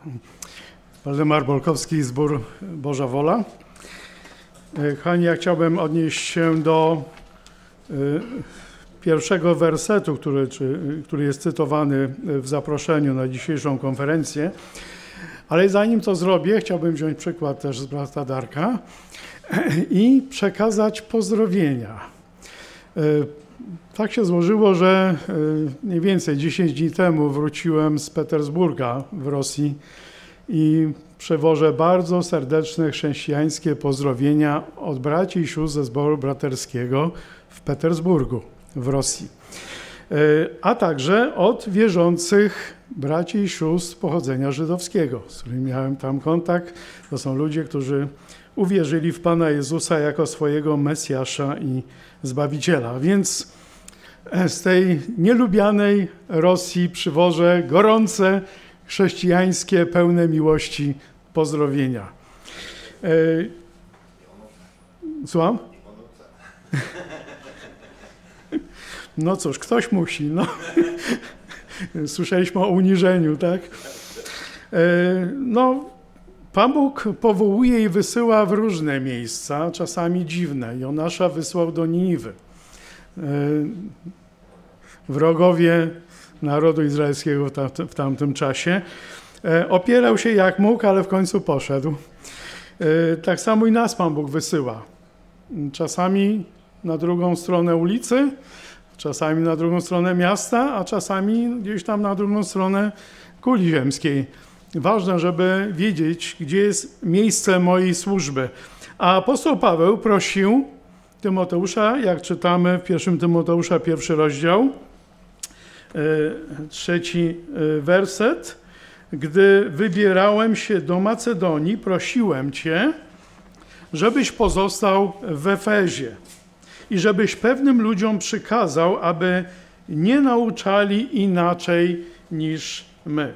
Waldemar Bolkowski, Zbór Boża Wola. Kochani, ja chciałbym odnieść się do pierwszego wersetu, który jest cytowany w zaproszeniu na dzisiejszą konferencję. Ale zanim to zrobię, chciałbym wziąć przykład też z brata Darka i przekazać pozdrowienia. Tak się złożyło, że mniej więcej 10 dni temu wróciłem z Petersburga w Rosji i przewożę bardzo serdeczne chrześcijańskie pozdrowienia od braci i sióstr ze zboru braterskiego w Petersburgu w Rosji, a także od wierzących braci i sióstr pochodzenia żydowskiego, z którymi miałem tam kontakt. To są ludzie, którzy uwierzyli w Pana Jezusa jako swojego Mesjasza i Zbawiciela. Więc z tej nielubianej Rosji przywożę gorące, chrześcijańskie, pełne miłości pozdrowienia. Słucham? No cóż, ktoś musi. No. Słyszeliśmy o uniżeniu, tak? No, Pan Bóg powołuje i wysyła w różne miejsca, czasami dziwne. Jonasza wysłał do Niniwy. Wrogowie narodu izraelskiego w tamtym czasie. Opierał się jak mógł, ale w końcu poszedł. Tak samo i nas Pan Bóg wysyła. Czasami na drugą stronę ulicy, czasami na drugą stronę miasta, a czasami gdzieś tam na drugą stronę kuli ziemskiej. Ważne, żeby wiedzieć, gdzie jest miejsce mojej służby. A apostoł Paweł prosił Tymoteusza, jak czytamy w 1 Tymoteusza, 1 rozdział, 3 werset. Gdy wybierałem się do Macedonii, prosiłem Cię, żebyś pozostał w Efezie i żebyś pewnym ludziom przykazał, aby nie nauczali inaczej niż my.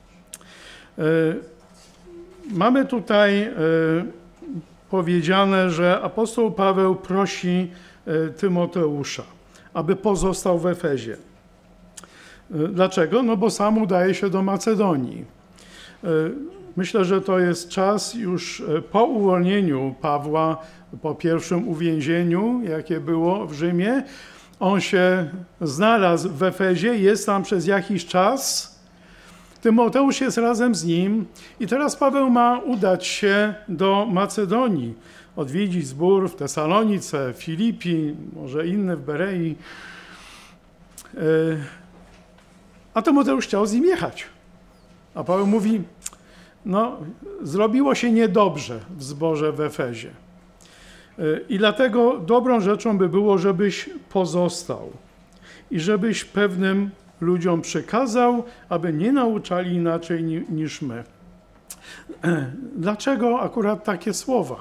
Mamy tutaj powiedziane, że apostoł Paweł prosi Tymoteusza, aby pozostał w Efezie. Dlaczego? No bo sam udaje się do Macedonii. Myślę, że to jest czas już po uwolnieniu Pawła, po pierwszym uwięzieniu, jakie było w Rzymie. On się znalazł w Efezie, jest tam przez jakiś czas. Tymoteusz jest razem z nim i teraz Paweł ma udać się do Macedonii, odwiedzić zbór w Tesalonice, w Filipi, może inny w Berei. A Tymoteusz chciał z nim jechać. A Paweł mówi, no zrobiło się niedobrze w zborze w Efezie. I dlatego dobrą rzeczą by było, żebyś pozostał i żebyś pewnym ludziom przekazał, aby nie nauczali inaczej niż my. Dlaczego akurat takie słowa?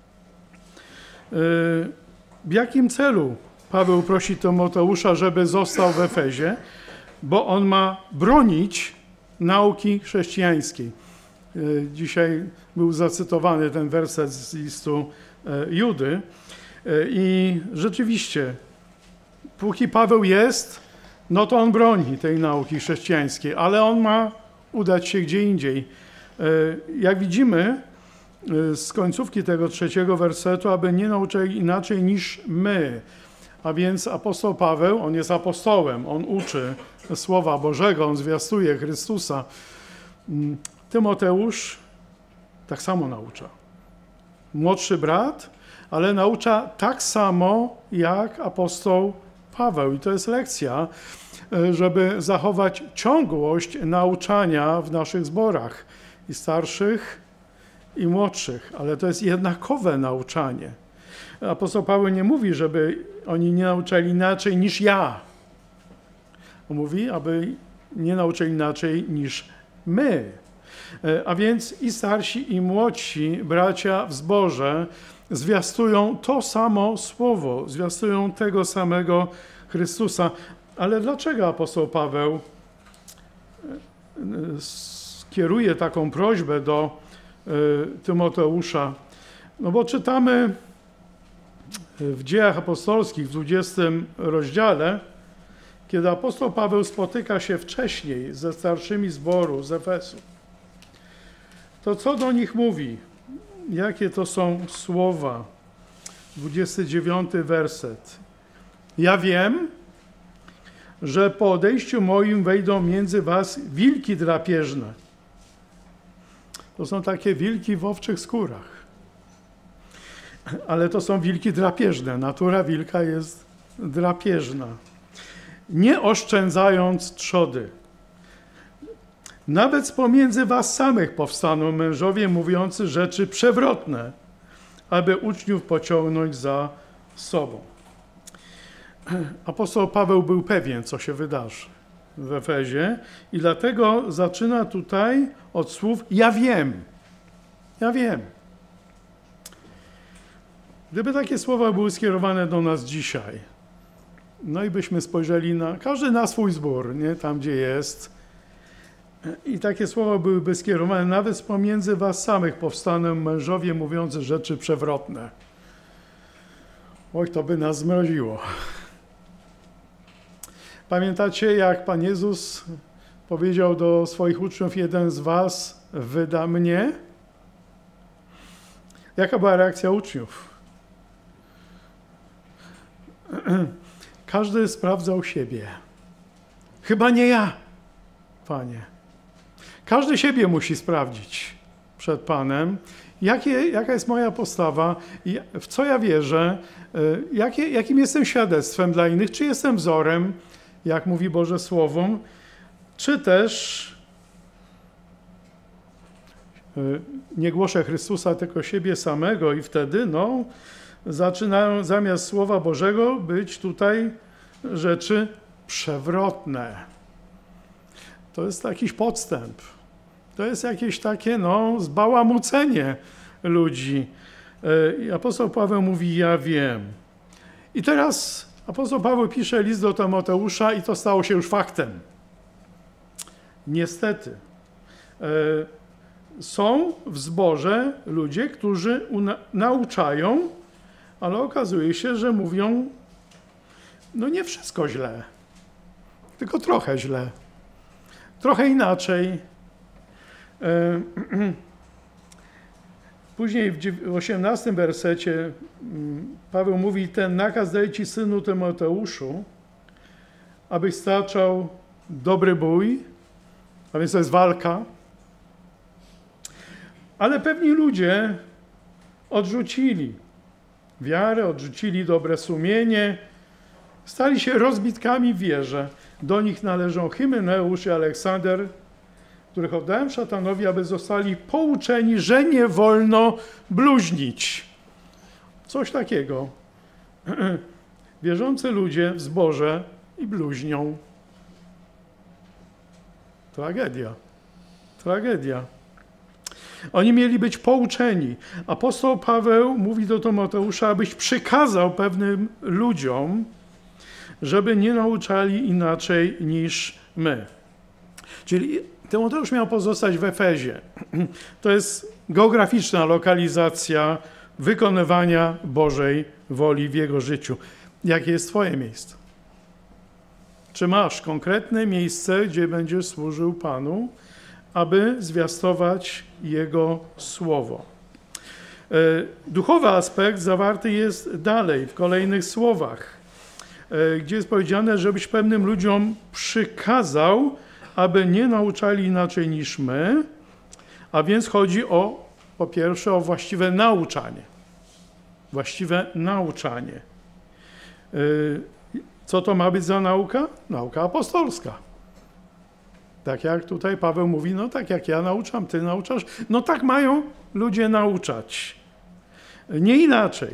W jakim celu Paweł prosi Tymoteusza, żeby został w Efezie? Bo on ma bronić nauki chrześcijańskiej. Dzisiaj był zacytowany ten werset z listu Judy i rzeczywiście, póki Paweł jest, no to on broni tej nauki chrześcijańskiej, ale on ma udać się gdzie indziej. Jak widzimy z końcówki tego 3 wersetu, aby nie nauczali inaczej niż my. A więc apostoł Paweł, on jest apostołem, on uczy Słowa Bożego, on zwiastuje Chrystusa. Tymoteusz tak samo naucza. Młodszy brat, ale naucza tak samo jak apostoł Paweł. I to jest lekcja, żeby zachować ciągłość nauczania w naszych zborach i starszych, i młodszych, ale to jest jednakowe nauczanie. Apostoł Paweł nie mówi, żeby oni nie nauczali inaczej niż ja. On mówi, aby nie nauczali inaczej niż my. A więc i starsi, i młodsi bracia w zborze zwiastują to samo słowo, zwiastują tego samego Chrystusa. Ale dlaczego apostoł Paweł skieruje taką prośbę do Tymoteusza? No bo czytamy w Dziejach Apostolskich w 20 rozdziale, kiedy apostoł Paweł spotyka się wcześniej ze starszymi zboru z Efesu. to co do nich mówi? Jakie to są słowa? 29 werset. Ja wiem, że po odejściu moim wejdą między was wilki drapieżne. To są takie wilki w owczych skórach. Ale to są wilki drapieżne. Natura wilka jest drapieżna. Nie oszczędzając trzody. Nawet pomiędzy was samych powstaną mężowie mówiący rzeczy przewrotne, aby uczniów pociągnąć za sobą. Apostoł Paweł był pewien, co się wydarzy w Efezie i dlatego zaczyna tutaj od słów ja wiem. Ja wiem. Gdyby takie słowa były skierowane do nas dzisiaj, no i byśmy spojrzeli każdy na swój zbór, nie? Tam gdzie jest, i takie słowa byłyby skierowane nawet pomiędzy was samych powstaną mężowie mówiący rzeczy przewrotne. Oj, to by nas zmroziło. Pamiętacie, jak Pan Jezus powiedział do swoich uczniów, jeden z was wyda mnie? Jaka była reakcja uczniów? Każdy sprawdzał siebie. Chyba nie ja, Panie. Każdy siebie musi sprawdzić przed Panem. Jaka jest moja postawa, w co ja wierzę, jakim jestem świadectwem dla innych, czy jestem wzorem, jak mówi Boże Słowo, czy też nie głoszę Chrystusa, tylko siebie samego i wtedy zaczynają zamiast Słowa Bożego być tutaj rzeczy przewrotne. To jest jakiś podstęp. To jest jakieś takie zbałamucenie ludzi. I apostoł Paweł mówi, ja wiem. I teraz apostoł Paweł pisze list do Tymoteusza i to stało się już faktem. Niestety. Są w zborze ludzie, którzy nauczają, ale okazuje się, że mówią nie wszystko źle, tylko trochę źle. Trochę inaczej. Później w 18 wersecie Paweł mówi, ten nakaz daje ci, synu Tymoteuszu, abyś staczał dobry bój, a więc to jest walka. Ale pewni ludzie odrzucili wiarę, odrzucili dobre sumienie, stali się rozbitkami w wierze. Do nich należą Hymeneusz i Aleksander, których oddałem szatanowi, aby zostali pouczeni, że nie wolno bluźnić. Coś takiego. Wierzący ludzie w zborze i bluźnią. Tragedia. Tragedia. Oni mieli być pouczeni. Apostoł Paweł mówi do Tymoteusza, abyś przykazał pewnym ludziom, żeby nie nauczali inaczej niż my. Czyli Tymoteusz miał pozostać w Efezie. To jest geograficzna lokalizacja wykonywania Bożej woli w jego życiu. Jakie jest twoje miejsce? Czy masz konkretne miejsce, gdzie będziesz służył Panu, aby zwiastować Jego Słowo? Duchowy aspekt zawarty jest dalej, w kolejnych słowach, gdzie jest powiedziane, żebyś pewnym ludziom przykazał, aby nie nauczali inaczej niż my, a więc chodzi po pierwsze o właściwe nauczanie. Właściwe nauczanie. Co to ma być za nauka? Nauka apostolska. Tak jak tutaj Paweł mówi, tak jak ja nauczam, ty nauczasz, tak mają ludzie nauczać. Nie inaczej.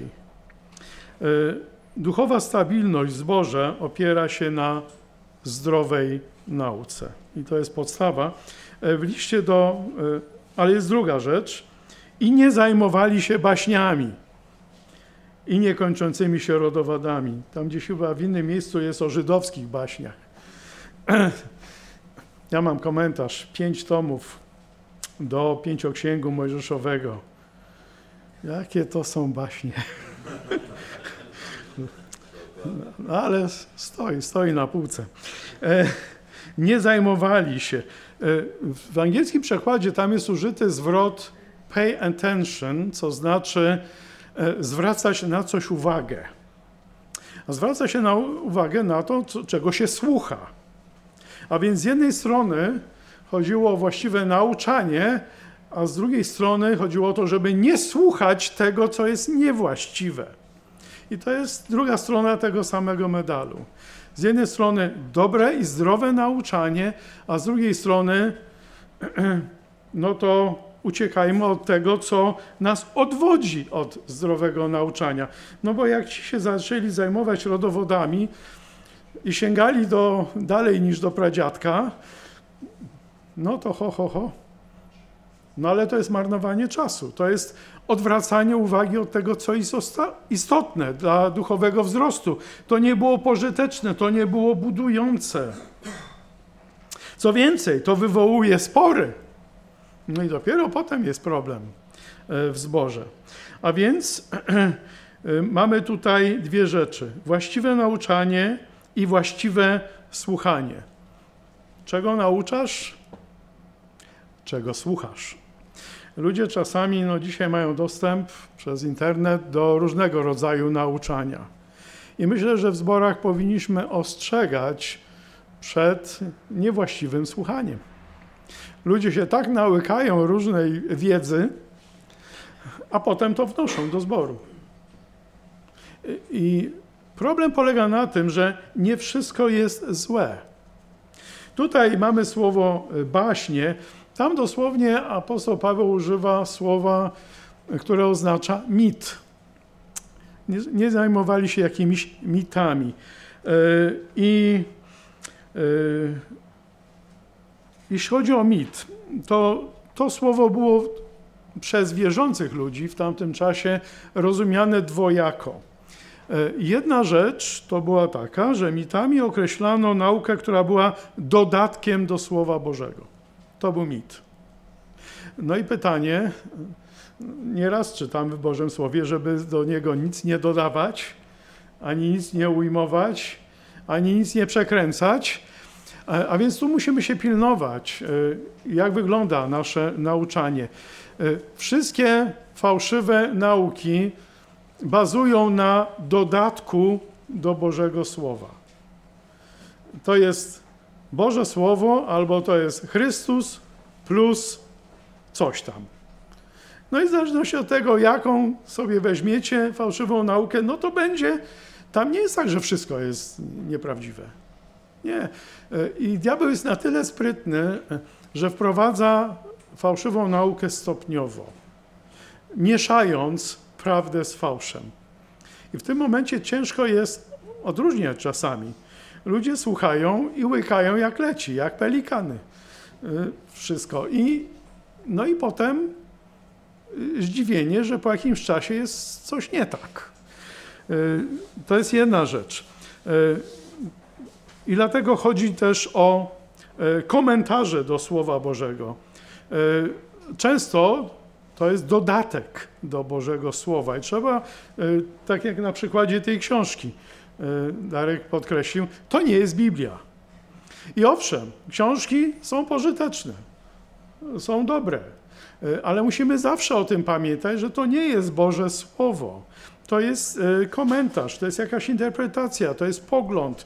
Duchowa stabilność w zborze opiera się na zdrowej nauce. I to jest podstawa. W liście ale jest druga rzecz. I nie zajmowali się baśniami i niekończącymi się rodowadami. Tam gdzieś chyba w innym miejscu jest o żydowskich baśniach. Ja mam komentarz, 5 tomów do Pięcioksięgu Mojżeszowego. Jakie to są baśnie. Ale stoi na półce. nie zajmowali się. W angielskim przekładzie tam jest użyty zwrot pay attention, co znaczy zwracać na coś uwagę. A zwraca się uwagę na to, czego się słucha. A więc z jednej strony chodziło o właściwe nauczanie, a z drugiej strony chodziło o to, żeby nie słuchać tego, co jest niewłaściwe. I to jest druga strona tego samego medalu. Z jednej strony dobre i zdrowe nauczanie, a z drugiej strony no to uciekajmy od tego, co nas odwodzi od zdrowego nauczania. No bo jak ci się zaczęli zajmować rodowodami i sięgali dalej niż do pradziadka, no to ho. No ale to jest marnowanie czasu. To jest odwracanie uwagi od tego, co jest istotne dla duchowego wzrostu. To nie było pożyteczne, to nie było budujące. Co więcej, to wywołuje spory. No i dopiero potem jest problem w zborze. A więc mamy tutaj dwie rzeczy. Właściwe nauczanie i właściwe słuchanie. Czego nauczasz? Czego słuchasz? Ludzie czasami, dzisiaj mają dostęp przez internet do różnego rodzaju nauczania. I myślę, że w zborach powinniśmy ostrzegać przed niewłaściwym słuchaniem. Ludzie się tak nałykają różnej wiedzy, a potem to wnoszą do zboru. I problem polega na tym, że nie wszystko jest złe. Tutaj mamy słowo baśnie. Tam dosłownie apostoł Paweł używa słowa, które oznacza mit. Nie zajmowali się jakimiś mitami. Jeśli chodzi o mit, to słowo było przez wierzących ludzi w tamtym czasie rozumiane dwojako. Jedna rzecz to była taka, że mitami określano naukę, która była dodatkiem do Słowa Bożego. To był mit. No i pytanie, nieraz czytamy w Bożym Słowie, żeby do niego nic nie dodawać, ani nic nie ujmować, ani nic nie przekręcać. A więc tu musimy się pilnować, jak wygląda nasze nauczanie. Wszystkie fałszywe nauki bazują na dodatku do Bożego Słowa. To jest Boże Słowo albo to jest Chrystus plus coś tam. No i w zależności od tego, jaką sobie weźmiecie fałszywą naukę, no to będzie, tam nie jest tak, że wszystko jest nieprawdziwe. Nie. I diabeł jest na tyle sprytny, że wprowadza fałszywą naukę stopniowo, mieszając prawdę z fałszem. I w tym momencie ciężko jest odróżniać czasami. Ludzie słuchają i łykają jak leci, jak pelikany. Wszystko. No i potem zdziwienie, że po jakimś czasie jest coś nie tak. To jest jedna rzecz. I dlatego chodzi też o komentarze do Słowa Bożego. Często to jest dodatek do Bożego Słowa i trzeba, tak jak na przykładzie tej książki Darek podkreślił, to nie jest Biblia. I owszem, książki są pożyteczne, są dobre, ale musimy zawsze o tym pamiętać, że to nie jest Boże Słowo. To jest komentarz, to jest jakaś interpretacja, to jest pogląd.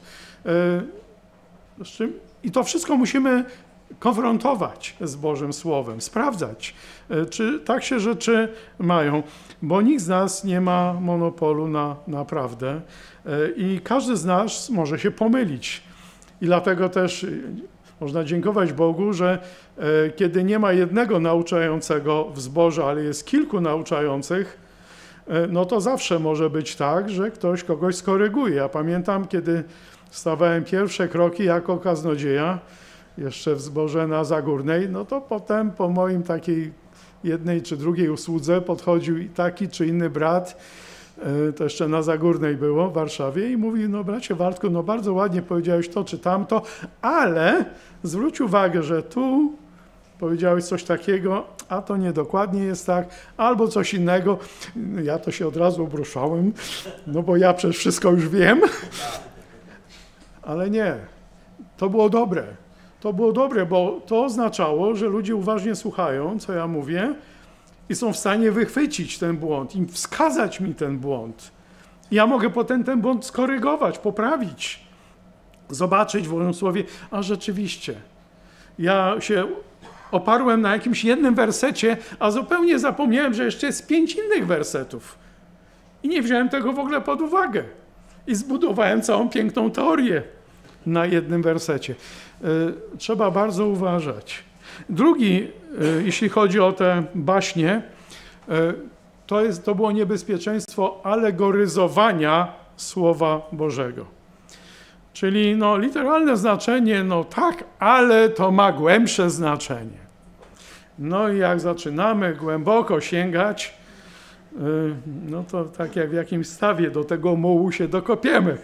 I to wszystko musimy konfrontować z Bożym Słowem, sprawdzać, czy tak się rzeczy mają, bo nikt z nas nie ma monopolu na prawdę i każdy z nas może się pomylić. I dlatego też można dziękować Bogu, że kiedy nie ma jednego nauczającego w zborze, ale jest kilku nauczających, no to zawsze może być tak, że ktoś kogoś skoryguje. Ja pamiętam, kiedy stawałem pierwsze kroki jako kaznodzieja, jeszcze w zborze na Zagórnej, no to potem po moim takiej jednej czy drugiej usłudze podchodził i taki czy inny brat, to jeszcze na Zagórnej było w Warszawie i mówi, no bracie Waldku, no bardzo ładnie powiedziałeś to czy tamto, ale zwróć uwagę, że tu powiedziałeś coś takiego, a to niedokładnie jest tak, albo coś innego. Ja to się od razu obruszałem, no bo ja przecież wszystko już wiem. Ale nie, to było dobre. to było dobre, bo to oznaczało, że ludzie uważnie słuchają, co ja mówię i są w stanie wychwycić ten błąd i wskazać mi ten błąd. Ja mogę potem ten błąd skorygować, poprawić, zobaczyć w Bożym Słowie, a rzeczywiście, ja się oparłem na jakimś jednym wersecie, a zupełnie zapomniałem, że jeszcze jest 5 innych wersetów. I nie wziąłem tego w ogóle pod uwagę. I zbudowałem całą piękną teorię na jednym wersecie. Trzeba bardzo uważać. Drugi, jeśli chodzi o te baśnie, to było niebezpieczeństwo alegoryzowania Słowa Bożego. Czyli literalne znaczenie, tak, ale to ma głębsze znaczenie. No i jak zaczynamy głęboko sięgać, to tak jak w jakimś stawie do tego mułu się dokopiemy.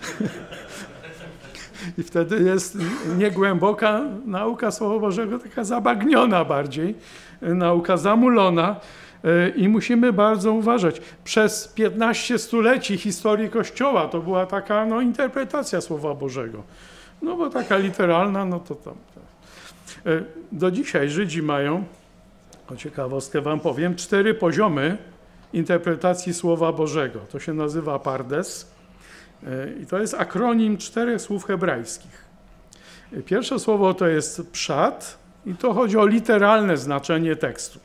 I wtedy jest niegłęboka nauka Słowa Bożego, taka zabagniona bardziej, nauka zamulona i musimy bardzo uważać. Przez 15 stuleci historii Kościoła to była taka interpretacja Słowa Bożego. Bo taka literalna, to tam. Do dzisiaj Żydzi mają, o ciekawostkę wam powiem, 4 poziomy interpretacji Słowa Bożego. To się nazywa Pardes i to jest akronim 4 słów hebrajskich. Pierwsze słowo to jest pszat i to chodzi o literalne znaczenie tekstu.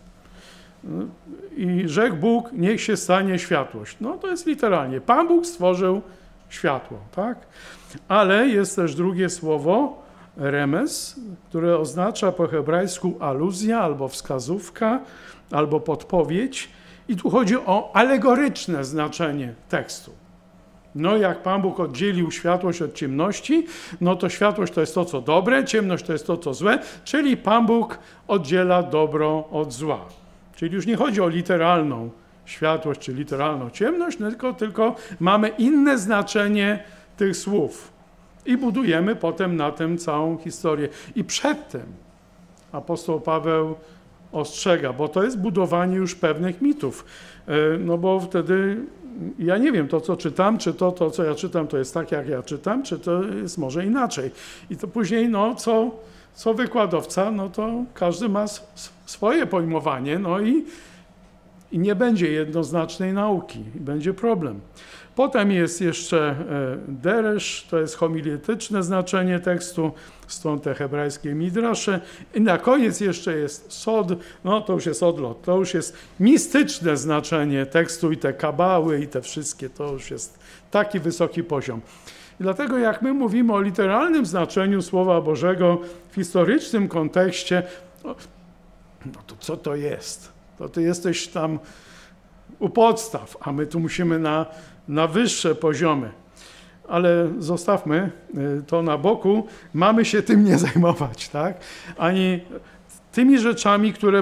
I rzekł Bóg, niech się stanie światłość. To jest literalnie. Pan Bóg stworzył światło, tak? Ale jest też drugie słowo, remes, które oznacza po hebrajsku aluzja, albo wskazówka, albo podpowiedź. I tu chodzi o alegoryczne znaczenie tekstu. Jak Pan Bóg oddzielił światłość od ciemności, to światłość to jest to, co dobre, ciemność to jest to, co złe, czyli Pan Bóg oddziela dobro od zła. Czyli już nie chodzi o literalną światłość czy literalną ciemność, tylko mamy inne znaczenie tych słów. I budujemy potem na tym całą historię. I przed tym apostoł Paweł ostrzega, bo to jest budowanie już pewnych mitów. Bo wtedy ja nie wiem, to co czytam, czy to co ja czytam, to jest tak, jak ja czytam, czy to jest może inaczej. I to później, co wykładowca, to każdy ma swoje pojmowanie, i nie będzie jednoznacznej nauki, i będzie problem. Potem jest jeszcze deresz, to jest homiletyczne znaczenie tekstu, stąd te hebrajskie midrasze. I na koniec jeszcze jest sod, to już jest odlot, to już jest mistyczne znaczenie tekstu i te kabały i te wszystkie, to już jest taki wysoki poziom. I dlatego jak my mówimy o literalnym znaczeniu Słowa Bożego w historycznym kontekście, to co to jest? To ty jesteś tam u podstaw, a my tu musimy na wyższe poziomy. Ale zostawmy to na boku. Mamy się tym nie zajmować, tak? Ani tymi rzeczami, które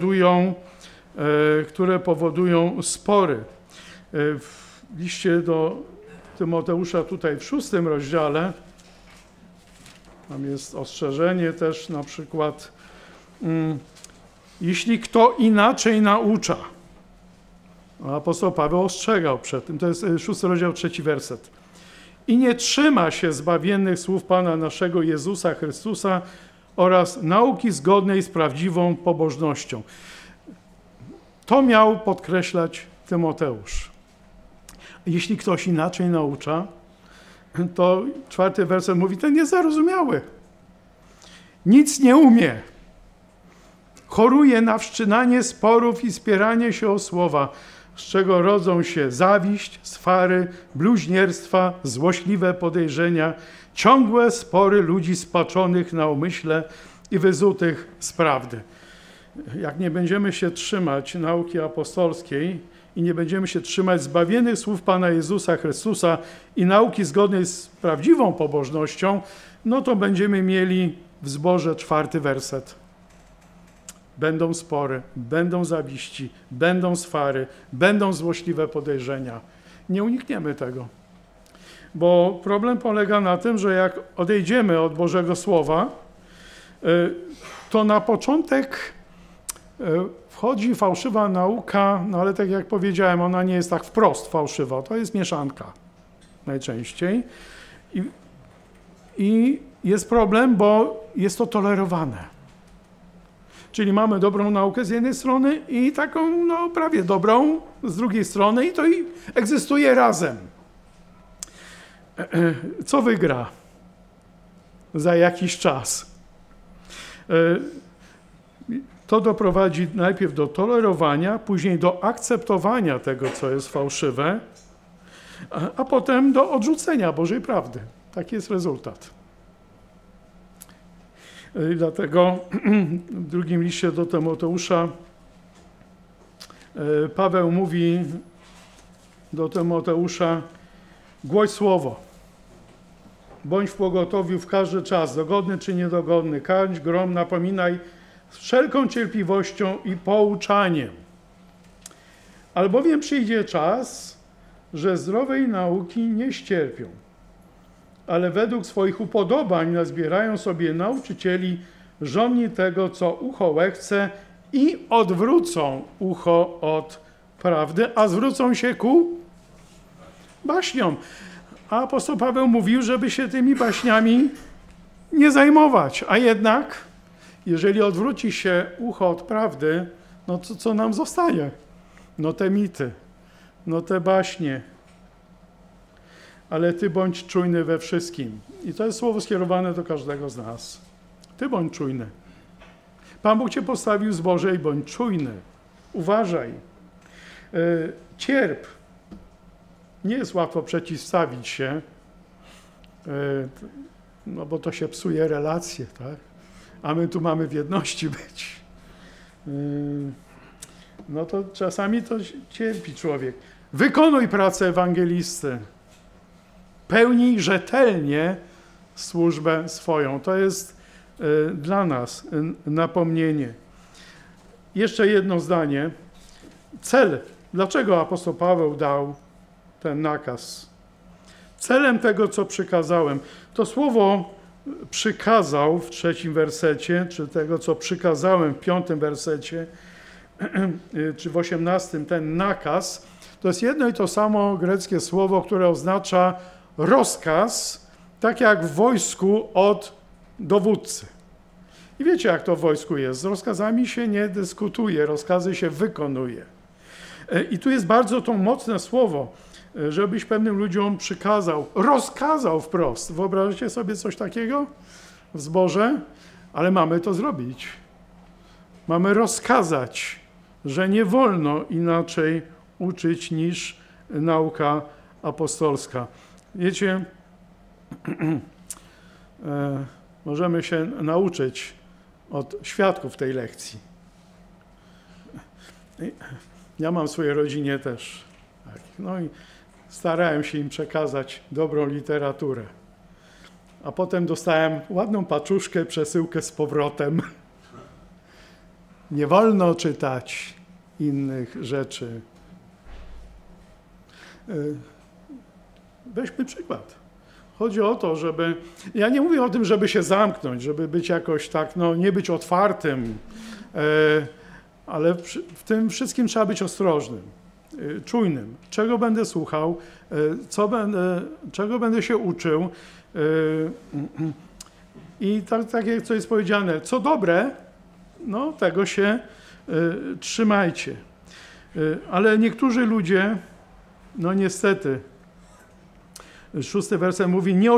powodują spory. W liście do Tymoteusza tutaj w 6 rozdziale, tam jest ostrzeżenie też na przykład, jeśli kto inaczej naucza, apostoł Paweł ostrzegał przed tym, to jest 6 rozdział 3 werset. I nie trzyma się zbawiennych słów Pana naszego Jezusa Chrystusa oraz nauki zgodnej z prawdziwą pobożnością. To miał podkreślać Tymoteusz. Jeśli ktoś inaczej naucza, to 4 werset mówi, ten niezarozumiały. Nic nie umie. Choruje na wszczynanie sporów i spieranie się o słowa, z czego rodzą się zawiść, swary, bluźnierstwa, złośliwe podejrzenia, ciągłe spory ludzi spaczonych na umyśle i wyzutych z prawdy. Jak nie będziemy się trzymać nauki apostolskiej i nie będziemy się trzymać zbawionych słów Pana Jezusa Chrystusa i nauki zgodnej z prawdziwą pobożnością, to będziemy mieli w zborze 4 werset. Będą spory, będą zawiści, będą swary, będą złośliwe podejrzenia. Nie unikniemy tego. Bo problem polega na tym, że jak odejdziemy od Bożego Słowa, to na początek wchodzi fałszywa nauka, ale tak jak powiedziałem, ona nie jest tak wprost fałszywa. To jest mieszanka najczęściej. I jest problem, bo jest to tolerowane. Czyli mamy dobrą naukę z jednej strony i taką no, prawie dobrą z drugiej strony i to i egzystuje razem. Co wygra za jakiś czas? To doprowadzi najpierw do tolerowania, później do akceptowania tego, co jest fałszywe, a potem do odrzucenia Bożej prawdy. Taki jest rezultat. Dlatego w drugim liście do Tymoteusza Paweł mówi do Tymoteusza: głoś słowo, bądź w pogotowiu w każdy czas, dogodny czy niedogodny, karć, grom, napominaj z wszelką cierpliwością i pouczaniem. Albowiem przyjdzie czas, że zdrowej nauki nie ścierpią, ale według swoich upodobań nazbierają sobie nauczycieli żonni tego, co ucho łechce i odwrócą ucho od prawdy, a zwrócą się ku baśniom. A apostoł Paweł mówił, żeby się tymi baśniami nie zajmować, a jednak jeżeli odwróci się ucho od prawdy, no to co nam zostaje? No te mity, no te baśnie. Ale ty bądź czujny we wszystkim. I to jest słowo skierowane do każdego z nas. Ty bądź czujny. Pan Bóg cię postawił w zborze i bądź czujny. Uważaj. Cierp. Nie jest łatwo przeciwstawić się, no bo to się psuje relacje, tak? A my tu mamy w jedności być. No to czasami to cierpi człowiek. Wykonuj pracę ewangelisty. Pełnij rzetelnie służbę swoją. To jest dla nas napomnienie. Jeszcze jedno zdanie. Cel. Dlaczego apostoł Paweł dał ten nakaz? Celem tego, co przykazałem. To słowo przykazał w 3 wersecie, czy tego, co przykazałem w 5 wersecie, czy w 18, ten nakaz, to jest jedno i to samo greckie słowo, które oznacza rozkaz, tak jak w wojsku od dowódcy. I wiecie, jak to w wojsku jest. Z rozkazami się nie dyskutuje, rozkazy się wykonuje. I tu jest bardzo to mocne słowo, żebyś pewnym ludziom przykazał, rozkazał wprost. Wyobraźcie sobie coś takiego w zborze? Ale mamy to zrobić. Mamy rozkazać, że nie wolno inaczej uczyć niż nauka apostolska. Wiecie, możemy się nauczyć od świadków tej lekcji. Ja mam w swojej rodzinie też. Tak. No i starałem się im przekazać dobrą literaturę. A potem dostałem ładną paczuszkę, przesyłkę z powrotem. Nie wolno czytać innych rzeczy. Weźmy przykład. Chodzi o to, żeby... Ja nie mówię o tym, żeby się zamknąć, żeby być jakoś tak, no nie być otwartym, ale w tym wszystkim trzeba być ostrożnym, czujnym. Czego będę słuchał, czego będę się uczył. I tak jak co jest powiedziane, co dobre, no tego się trzymajcie. Ale niektórzy ludzie, no niestety, 6 werset mówi, nie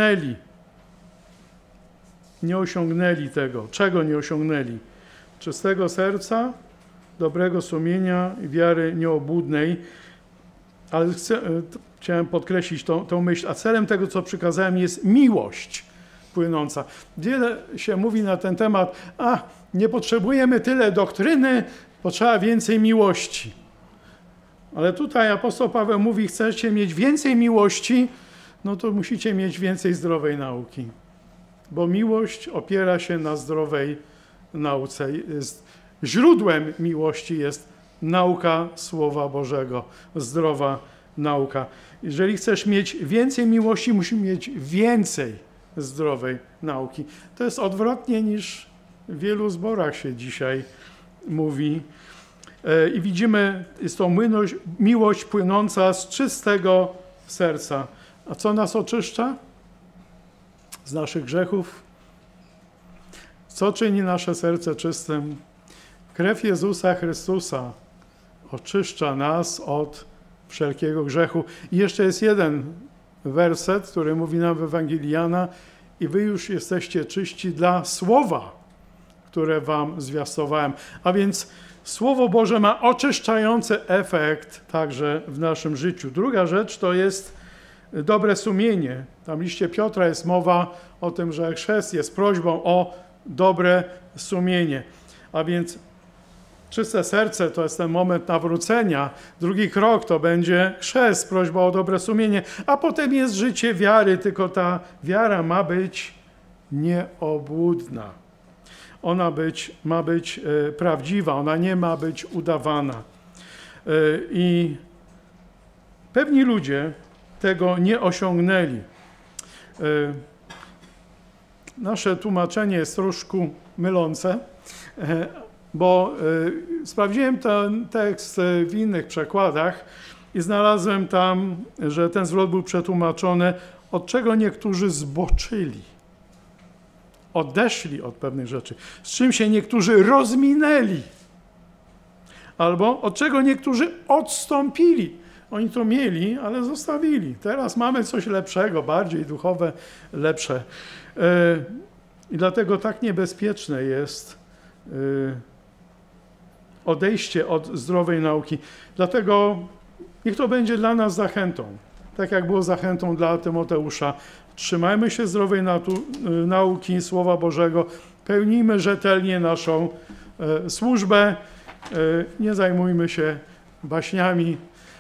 osiągnęli tego. Czego nie osiągnęli? Czystego serca, dobrego sumienia i wiary nieobłudnej. Ale chciałem podkreślić tą myśl, a celem tego, co przykazałem, jest miłość płynąca. Wiele się mówi na ten temat, nie potrzebujemy tyle doktryny, potrzeba więcej miłości. Ale tutaj apostoł Paweł mówi, chcecie mieć więcej miłości, no to musicie mieć więcej zdrowej nauki. Bo miłość opiera się na zdrowej nauce. Źródłem miłości jest nauka Słowa Bożego, zdrowa nauka. Jeżeli chcesz mieć więcej miłości, musisz mieć więcej zdrowej nauki. To jest odwrotnie niż w wielu zborach się dzisiaj mówi. I widzimy, jest to miłość płynąca z czystego serca. A co nas oczyszcza? z naszych grzechów. Co czyni nasze serce czystym? Krew Jezusa Chrystusa oczyszcza nas od wszelkiego grzechu. I jeszcze jest jeden werset, który mówi nam w Ewangelii Jana: i wy już jesteście czyści dla słowa, które wam zwiastowałem. A więc Słowo Boże ma oczyszczający efekt także w naszym życiu. Druga rzecz to jest dobre sumienie. Tam w liście Piotra jest mowa o tym, że chrzest jest prośbą o dobre sumienie. A więc czyste serce to jest ten moment nawrócenia. Drugi krok to będzie chrzest, prośba o dobre sumienie. A potem jest życie wiary, tylko ta wiara ma być nieobłudna. Ona ma być prawdziwa, ona nie ma być udawana. I pewni ludzie tego nie osiągnęli. Nasze tłumaczenie jest troszkę mylące, bo sprawdziłem ten tekst w innych przekładach i znalazłem tam, że ten zwrot był przetłumaczony, od czego niektórzy zboczyli. Odeszli od pewnych rzeczy, z czym się niektórzy rozminęli, albo od czego niektórzy odstąpili. Oni to mieli, ale zostawili. Teraz mamy coś lepszego, bardziej duchowe, lepsze. I dlatego tak niebezpieczne jest odejście od zdrowej nauki. Dlatego niech to będzie dla nas zachętą, tak jak było zachętą dla Tymoteusza. Trzymajmy się zdrowej nauki Słowa Bożego, pełnijmy rzetelnie naszą służbę, nie zajmujmy się baśniami,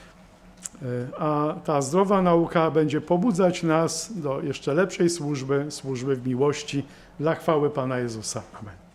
a ta zdrowa nauka będzie pobudzać nas do jeszcze lepszej służby w miłości dla chwały Pana Jezusa. Amen.